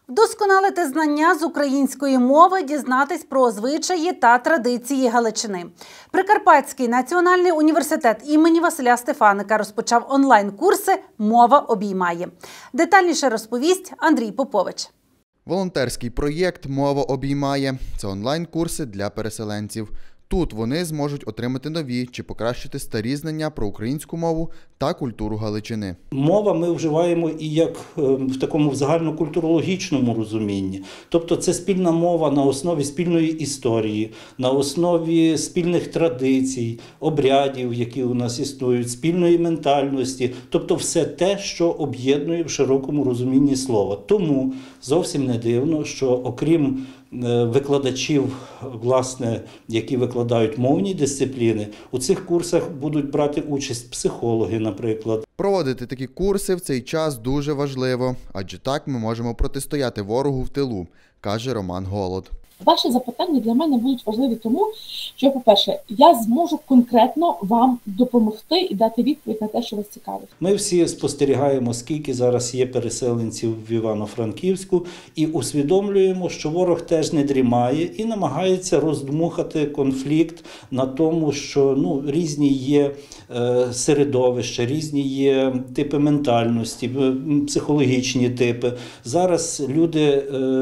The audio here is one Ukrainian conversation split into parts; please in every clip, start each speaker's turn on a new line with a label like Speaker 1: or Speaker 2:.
Speaker 1: Вдосконалити знання з української мови, дізнатись про звичаї та традиції Галичини. Прикарпатський національний університет імені Василя Стефаника розпочав онлайн-курси «Мова обіймає». Детальніше розповість Андрій Попович.
Speaker 2: Волонтерський проєкт «Мова обіймає» – це онлайн-курси для переселенців. Тут вони зможуть отримати нові чи покращити старі знання про українську мову та культуру Галичини.
Speaker 3: Мова ми вживаємо і як в такому загальнокультурологічному розумінні. Тобто це спільна мова на основі спільної історії, на основі спільних традицій, обрядів, які у нас існують, спільної ментальності. Тобто все те, що об'єднує в широкому розумінні слова. Тому зовсім не дивно, що окрім викладачів, власне, які викладають мовні дисципліни, у цих курсах будуть брати участь психологи, наприклад.
Speaker 2: Проводити такі курси в цей час дуже важливо, адже так ми можемо протистояти ворогу в тилу, каже Роман Голод.
Speaker 4: Ваші запитання для мене будуть важливі тому, що, по-перше, я зможу конкретно вам допомогти і дати відповідь на те, що вас цікавить.
Speaker 3: Ми всі спостерігаємо, скільки зараз є переселенців в Івано-Франківську, і усвідомлюємо, що ворог теж не дрімає і намагається роздмухати конфлікт на тому, що різні є середовища, різні є типи ментальності, психологічні типи. Зараз люди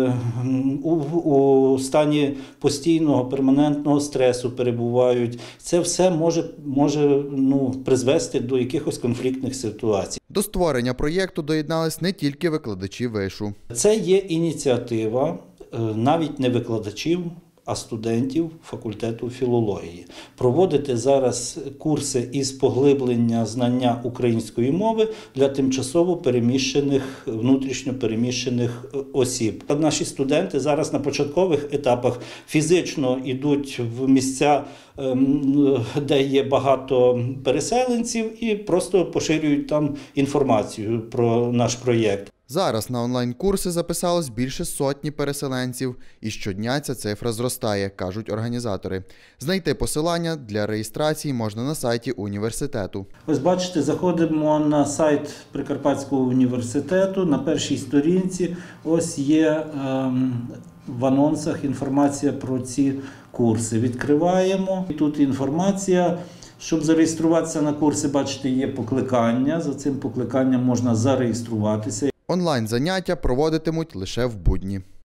Speaker 3: у стані постійного, перманентного стресу перебувають. Це все може призвести до якихось конфліктних ситуацій.
Speaker 2: До створення проєкту доєднались не тільки викладачі вишу.
Speaker 3: Це є ініціатива навіть не викладачів, а студентів факультету філології. Проводити зараз курси із поглиблення знання української мови для тимчасово переміщених, внутрішньо переміщених осіб. Наші студенти зараз на початкових етапах фізично йдуть в місця, де є багато переселенців, і просто поширюють там інформацію про наш проєкт.
Speaker 2: Зараз на онлайн-курси записалось більше сотні переселенців, і щодня ця цифра зростає, кажуть організатори. Знайти посилання для реєстрації можна на сайті університету.
Speaker 3: Ось бачите, заходимо на сайт Прикарпатського університету, на першій сторінці ось є в анонсах інформація про ці курси. Відкриваємо, тут інформація. Щоб зареєструватися на курси, бачите, є покликання, за цим покликанням можна зареєструватися.
Speaker 2: Онлайн-заняття проводитимуть лише в будні.